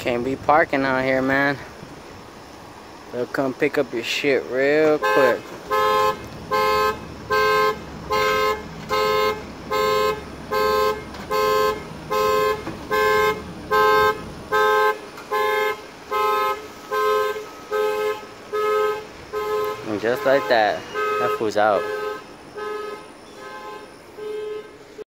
Can't be parking out here, man. They'll come pick up your shit real quick. And just like that, that fool's out.